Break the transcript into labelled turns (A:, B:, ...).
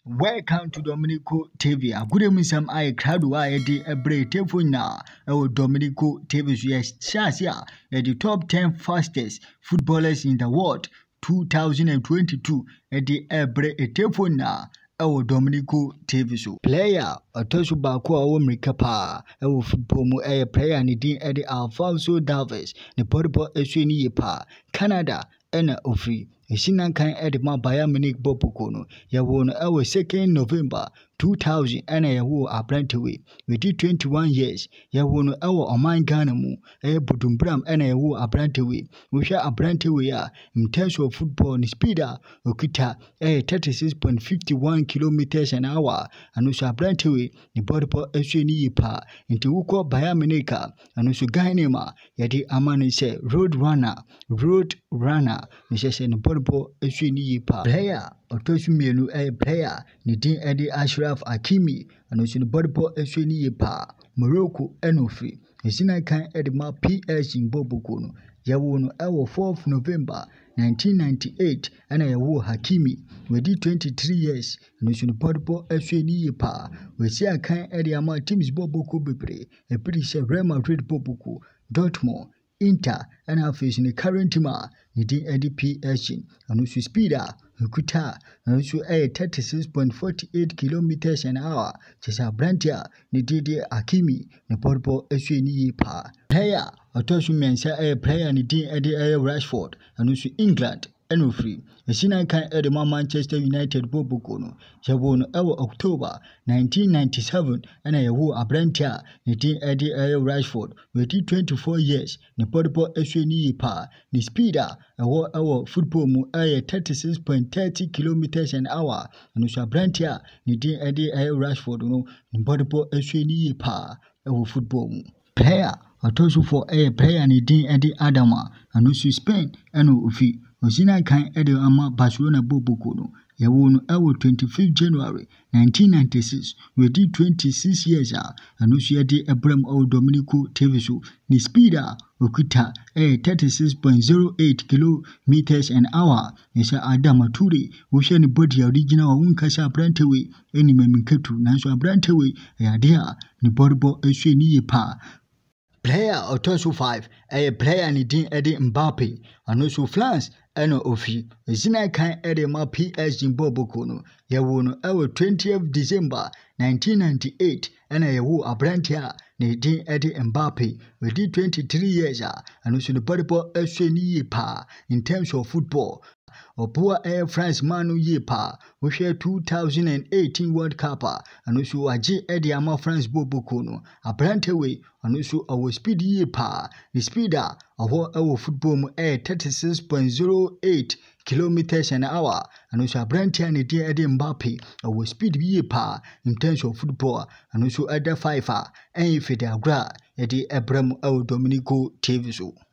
A: Welcome to Dominico TV. A good evening, some I crowd wire a break telephone now. Dominico TV, yes, Shasia, the top 10 fastest footballers in the world 2022 at the break telephone now. Dominico TV show. Player Otosu Bakwa America pa football mu player ni din Eddie Alfonso Davies ne Portugal esweni pa Canada ena ofri Esinan kan Eddie ma Bayern Munich Bopuko no ya won 2nd November 2000 ena ya wo Abrantewe with 21 years ya won Oman Ghana mu Budumbram ena ya wo Abrantewe we hwa Abrantewe ya in terms of football ni speeder okita 36.51 kilometers an hour and also Abrantewe ni Portugal esweni pa into uko Bayern Munich and also Ghana yadi amani se road runner ni se ni Portugal esweni pa player Otosu mienu player ni din Eddie Ashraf Hakimi and also ni Portugal esweni pa Morocco enofi esina kan Eddie ma PS in Bobuko no yawo no 4th November 1998 and yawo Hakimi with 23 years and also ni Portugal esweni pa we see kan Eddie ama teams Bobuko bebre e pretty Real Madrid Bobuko Dortmund Inter and our face in the current team ni din Eddie PS and also speeder Kuta and also 36.48 kilometers an hour. Chesa Brantia ni Didi Hakimi ni Portugal esweni pa player Otosu mensa player ni din Eddie Rashford and also England enofri esina kan Eddie Manchester United Bobuko no yabo no October 1997 ana yawo Abrantia ni din Eddie Rashford with 24 years ni Portugal esweni pa ni speeder football mu 36.30 kilometers an hour and also Abrantia ni din Eddie Rashford no ni Portugal esweni pa football mu player Otosu for player ni din Eddie Adama and also Spain eno ofi Osina kan Eddie ama Barcelona Bobuko no yawo no 25th January 1996 with 26 years and also yadi Abraham Dominico TV show ni speeder okuta 36.08 kilometers an hour yesa Adama Ture wo hwe ni body original wa unkasa Abrantewe eni memiketu nanso Abrantewe ya ni Portugal esweni pa player Otosu 5 player ni din Eddie Mbappe and also France eno ofi esina kan Eddie ma PS in Bobuko no yawo no 20th December 1998 ena yawo Abrantia ni din Eddie Mbappe with 23 years and also the Portugal esweni pa in terms of football Opua France manu ye pa we share 2018 World Cup and also aje Eddie ama France Bobuko no Abrantewe and also our speed ye pa the speeder our football mu 36.08 kilometers an hour and also Abrantia ni din Eddie Mbappe our speed ye pa in terms of football and also other five and if it agra Eddie Abraham Dominico TV show.